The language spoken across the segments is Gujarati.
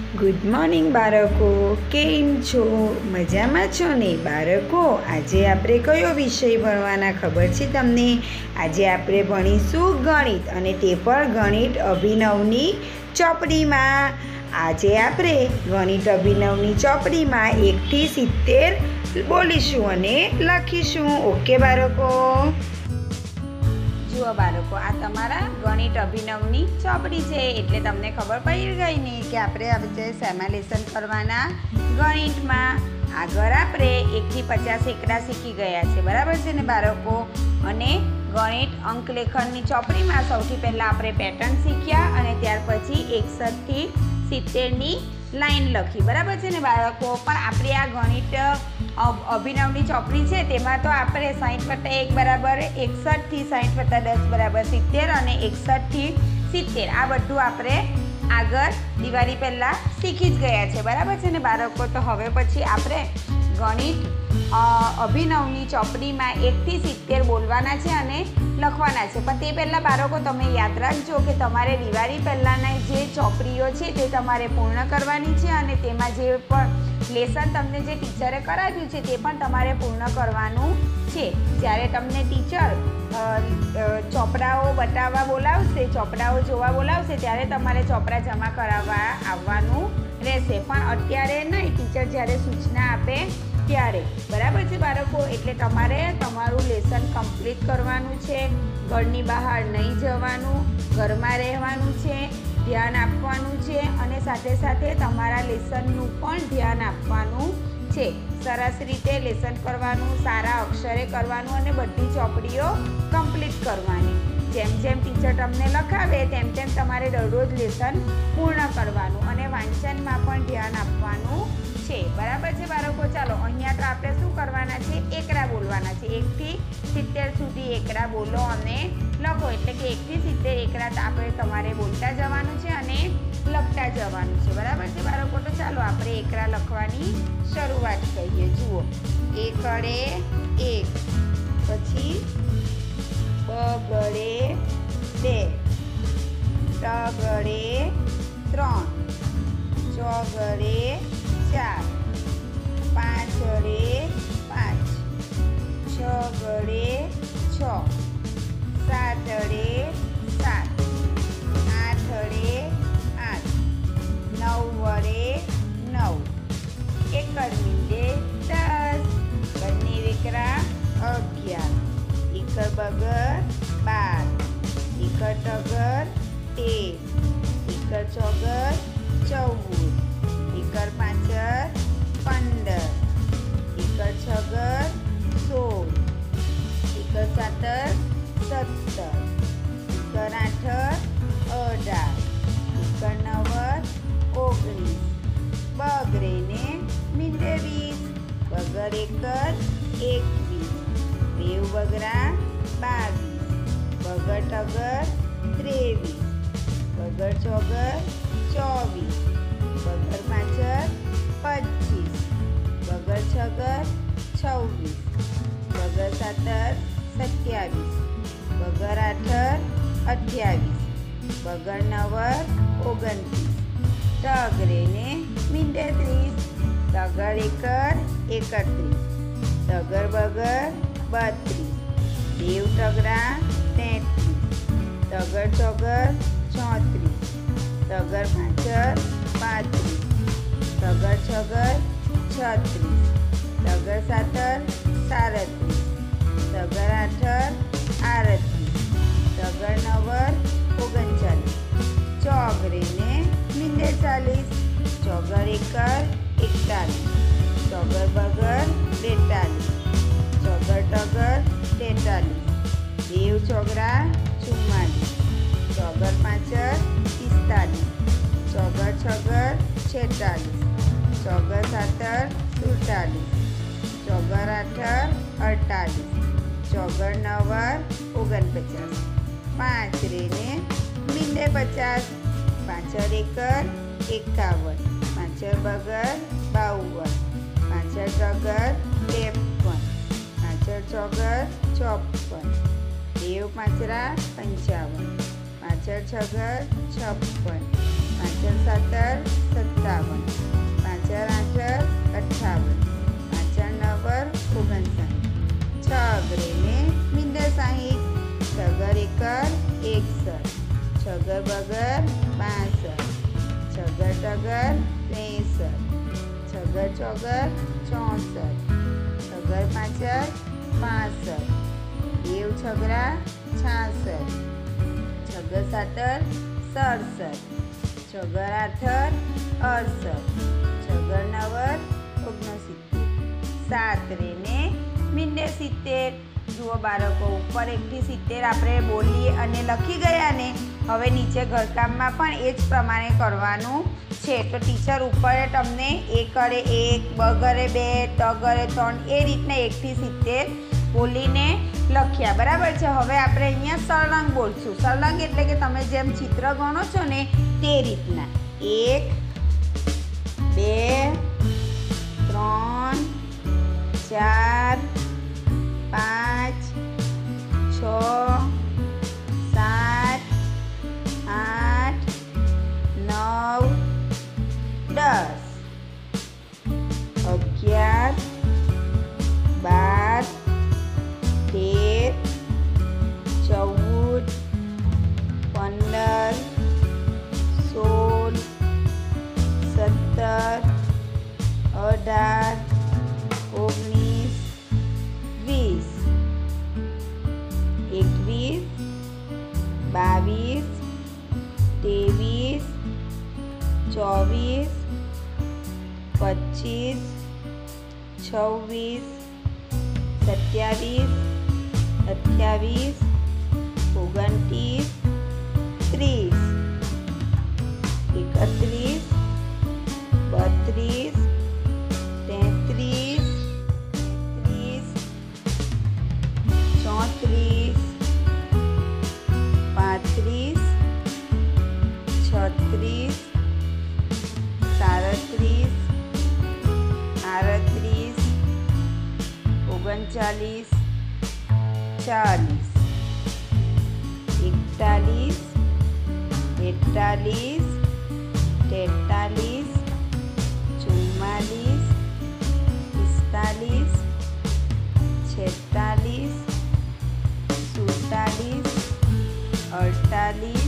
ગુડ મોર્નિંગ બાળકો, કેમ છો? મજામાં છો ને બાળકો? આજે આપણે કયો વિષય ભણવાના ખબર છે તમને? આજે આપણે ભણીશું ગણિત, અને તે પણ ગણિત અભિનવની ચોપડીમાં. આજે આપણે ગણિત અભિનવની ચોપડીમાં 1 થી 70 બોલીશું અને લખીશું. ઓકે બાળકો? જુઓ બાળકો, આ તમારા ગણિત અભિનવની ચોપડી છે, એટલે તમને ખબર પડી ગઈ ને કે આપણે આજે શેમાં લેસન કરવાના? ગણિતમાં. આગળ આપણે 1 થી 50 એકડા શીખી ગયા છે, બરાબર છે ને બાળકો? અને ગણિત અંકલેખનની ચોપડીમાં સૌથી પહેલાં આપણે પેટર્ન શીખ્યા, અને ત્યાર પછી 61 થી 70ની લાઈન લખી, બરાબર છે ને બાળકો? પણ આપણે આ ગણિત અભિનવની ચોપડી છે, તેમાં તો આપણે 60+1 બરાબર 61 થી 60+10 બરાબર 70, અને 61 થી 70 આ બધું આપણે આગળ દિવાળી પહેલાં શીખી જ ગયા છે, બરાબર છે ને બાળકો? તો હવે પછી આપણે ગણિત અભિનવની ચોપડીમાં 1 થી 70 બોલવાના છે અને લખવાના છે. પણ તે પહેલાં બાળકો તમે યાદ રાખજો કે તમારે દિવાળી પહેલાંના જે ચોપડીઓ છે તે તમારે પૂર્ણ કરવાની છે, અને તેમાં જે પણ લેસન તમને જે ટીચરે કરાવ્યું છે તે પણ તમારે પૂર્ણ કરવાનું છે. જ્યારે તમને ટીચર ચોપડાઓ બતાવવા બોલાવશે, ચોપડાઓ જોવા બોલાવશે, ત્યારે તમારે ચોપડા જમા કરાવવા આવવાનું રહેશે. પણ અત્યારે નહીં, ટીચર જ્યારે સૂચના આપે ત્યારે, બરાબર છે બાળકો? એટલે તમારે તમારું લેસન કમ્પ્લીટ કરવાનું છે. ઘરની બહાર નહીં જવાનું, ઘરમાં રહેવાનું છે, ધ્યાન આપવાનું છે, અને સાથે સાથે તમારા લેસનનું પણ ધ્યાન આપવાનું છે. સરસ રીતે લેસન કરવાનું, સારા અક્ષરે કરવાનું, અને બધી ચોપડીઓ કમ્પ્લીટ કરવાની. જેમ જેમ ટીચર તમને લખાવે તેમ તેમ તમારે દરરોજ લેસન પૂર્ણ કરવાનું, અને વાંચનમાં પણ ધ્યાન આપવાનું છે, બરાબર છે બાળકો? ચાલો, અહીંયા તો આપણે શું કરવાના છે? એકડા બોલવાના છે. 1 થી 70 સુધી એકડા બોલો અને લખો. એટલે કે 1 થી 70 એકડા આપણે તમારે બોલતા જવાનું છે અને લખતા જવાનું છે, બરાબર છે બાળકો? તો ચાલો આપણે એકડા લખવાની શરૂઆત કરીએ. જુઓ, 1 1, પછી બ ગળે 2, ટ ગળે 3, ચ ગળે 4, 5 ગળે 5, 6 ગળે 6, 7 ગળે 7, 8 ગળે 8, 9 વડે 9, 1 મીંડે 10, બંને વેકરા 11, 1 બગર 12, 1 ટગર 13, 1 ચોગર 14, 1 પાંચર 15, 1 છગર 16, 1 સાતર 17, 1 આઠર 18, 1 નવર 19, બગરે ને મીંડે 20, બગર 1 21, 2 બગરા 22, બગર ટગર 23, બગર ચોગર 24, બગર પાંચર 25, બગર છગર 26, બગર સાતર 27, બગર આઠર 28, બગર નવર 29, ટગરે ને મીંડે 30, ટગર 1 31, ટગર બગર 32, દેવ ટગરા 33, ટગર ચોગર 34, ટગર પાંચર 35, ટગર છગર 36, ટગર સાતર 37, ટગર આઠર 38, ટગર નવર 39, ચોગરે ને મીંડે 40, ચોગર 1 41, ચોગર બગર 42, ચોગર ટગર 43, દેવ ચોગરા 44, ચોગર પાંચર 45, ચોગર છગર 46, ચોગર સાતર 47, ચોગર આઠર 48, ચોગર નવર 49, પાંચરે ને મીંડે 50, પાંચર 1 51, પાંચર બગર 52, પાંચર ટગર 53, પાંચર ચોગર 54, દેવ પાંચરા 55, પાંચર છગર 56, પાંચર સાતર 57, એકર 61, છગર બગર 62, છગર ટગર 63, છગર ચોગર 64, છગર પાંચર 65, બેવ છગરા 66, છગર સાતર 67, છગર આઠર 68, છગર નવર 69, 7 રેને મીંડે 70. જુઓ બાળકો, ઉપર 1 થી 70 આપણે બોલીએ અને લખી ગયા ને. હવે નીચે ઘરકામમાં પણ એ જ પ્રમાણે કરવાનું છે. તો ટીચર ઉપર તમને એ કરે 1, બ કરે 2, ત કરે 3 એ રીતના 1 થી 70 બોલીને લખ્યા. બરાબર છે. હવે આપણે અહીંયા સળંગ બોલશું. સળંગ એટલે કે તમે જેમ ચિત્ર ગણો છો ને તે રીતના 1, 2, 3, 4, 5, 6, 7, 8, 9, 10, 11, 12, 13, 14, 15, 16, 17, 18, 19, 20, 21, 22, 23, 24, 25, 26, 27, 28, 29, 30, 31, 32, 33, 34, 35, 36, 37, 38, 39, 40, 41, 42, 43, 44, 45, 46, 47, 48,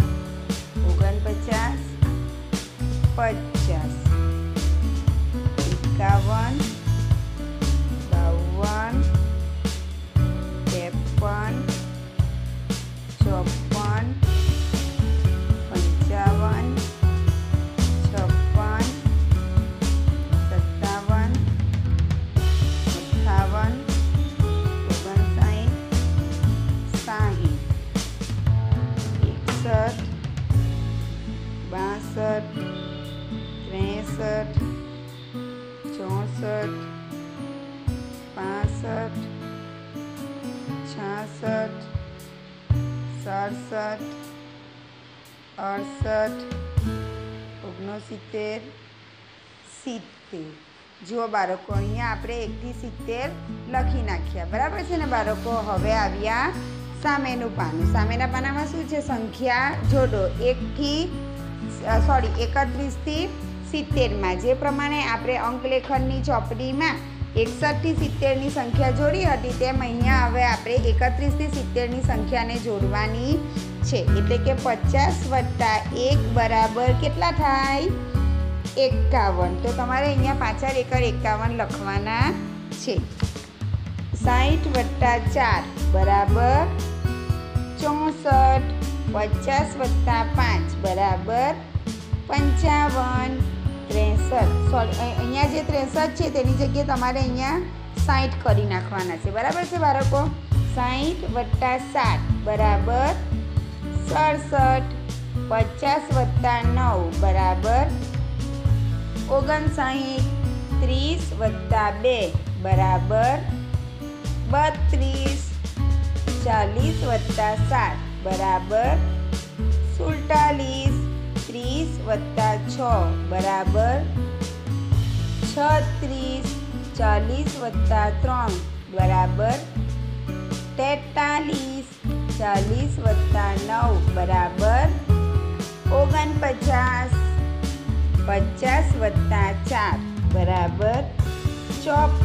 49, 50, 51, 52, 53, 54, 55, 56, 57, 58, 59, 60, 61, 62, 63, 64, 65, 66, 67, 68, 69, 70. જુઓ બાળકો, અહીંયા આપણે 1 થી 70 લખી નાખ્યા. બરાબર છે ને બાળકો? હવે આવ્યા સામેનું પાનું. સામેના પાનામાં શું છે? સંખ્યા જોડો. 31 થી 70માં જે પ્રમાણે આપણે અંકલેખનની ચોપડીમાં 61 થી 70ની સંખ્યા જોડી હતી તેમ અહીંયા હવે આપણે 31 થી 70ની સંખ્યાને જોડવાની છે. એટલે કે 50 + 1 બરાબર કેટલા થાય? 51. તો તમારે અહીંયા પાછળ એકર 51 લખવાના છે. 60 + 4 બરાબર 64. 50 + 5 બરાબર 55. 63. અહીંયા જે 63 છે તેની જગ્યાએ તમારે અહીંયા 60 કરી નાખવાના છે. બરાબર છે બાળકો? 60 + 7 બરાબર 67. 50 + 9 બરાબર 59. 30 + 2 બરાબર 32. 40 + 7 બરાબર 47. 30 + 6 બરાબર 36. 40 + 3 બરાબર 43. 40 + 9 બરાબર 49. 50 + 4 બરાબર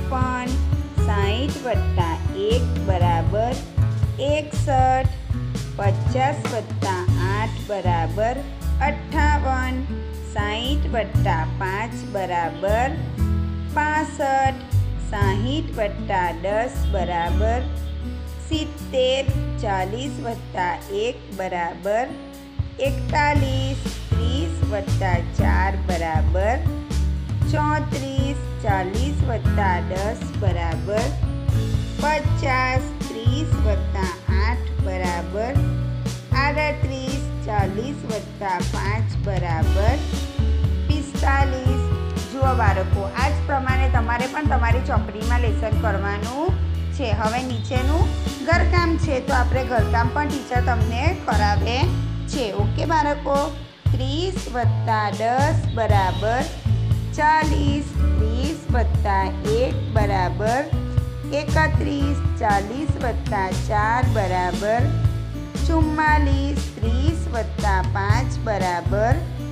54. 60 + 1 બરાબર 61. 50 વત્તા 8 બરાબર 58, 60 વત્તા 5 બરાબર 65, 60 વત્તા 10 બરાબર 70, 40 વત્તા 1 બરાબર 41, 30 વત્તા 4 બરાબર 34, 40 વત્તા 10 બરાબર 50, 30 વત્તા 8 બરાબર 38, 40 વત્તા 5 બરાબર 45. જુઓ બાળકો, આ જ પ્રમાણે તમારે પણ તમારી ચોપડીમાં લેસન કરવાનું છે. હવે નીચેનું ઘરકામ છે, તો આપણે ઘરકામ પણ ટીચર તમને કરાવે છે. ઓકે બાળકો. 30 વત્તા 10 બરાબર 40, 30 વત્તા 1 બરાબર 31, 40 વત્તા 4 બરાબર 44, 30 વત્તા 5 બરાબર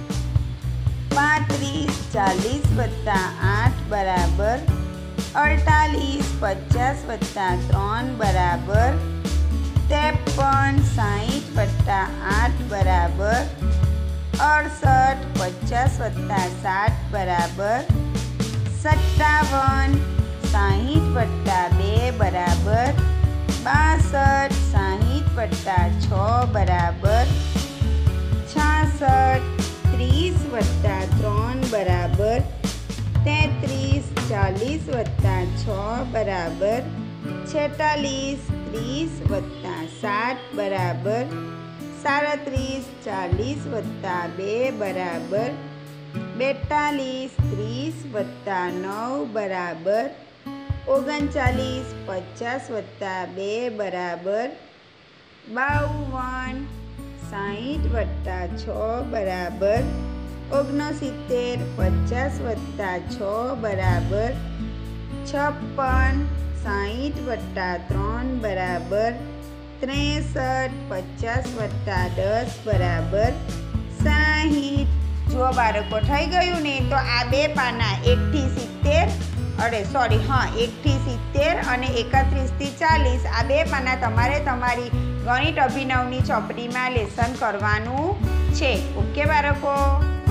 35, 40 વત્તા 8 બરાબર 48, 50 વત્તા 3 બરાબર 53, 60 વત્તા 8 બરાબર 68, 50 વત્તા 7 બરાબર 57, 60 વત્તા 2 બરાબર 62, 60 વત્તા 6 બરાબર 66, 30 વત્તા 3 બરાબર 33, 40 વત્તા 6 બરાબર 46, 30 વત્તા 7 બરાબર 37, 40 વત્તા 2 બરાબર 42, 30 વત્તા 9 બરાબર 39, 50 વત્તા 2 બરાબર 52, 60 વત્તા 6 બરાબર 69, 50 વત્તા 6 બરાબર 56, 60 વત્તા 3 બરાબર 63, 50 વત્તા 10 બરાબર 60. જુઓ બાળકો, થઈ ગયું ને? તો આ બે પાના 1 થી 70 1 થી 70 અને 31 થી 40 આ બે પાના તમારે તમારી ગણિત અભિનવની ચોપડીમાં લેસન કરવાનું છે. ઓકે બાળકો.